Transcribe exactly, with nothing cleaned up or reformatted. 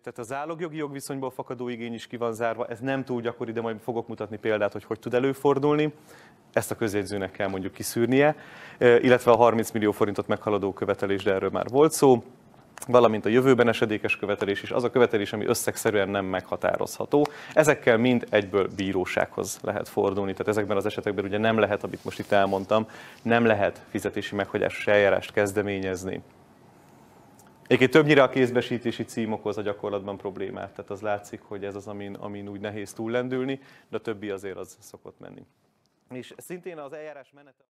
Tehát a zálogjogi jogviszonyból fakadó igény is ki van zárva, ez nem túl gyakori, de majd fogok mutatni példát, hogy hogy tud előfordulni. Ezt a közjegyzőnek kell mondjuk kiszűrnie, illetve a harminc millió forintot meghaladó követelés, de erről már volt szó, valamint a jövőben esedékes követelés is, az a követelés, ami összegszerűen nem meghatározható. Ezekkel mind egyből bírósághoz lehet fordulni, tehát ezekben az esetekben ugye nem lehet, amit most itt elmondtam, nem lehet fizetési meghagyásos eljárást kezdeményezni. Egyébként többnyire a kézbesítési cím okoz a gyakorlatban problémát, tehát az látszik, hogy ez az, amin, amin úgy nehéz túllendülni, de a többi azért az szokott menni. És szintén az eljárás menete...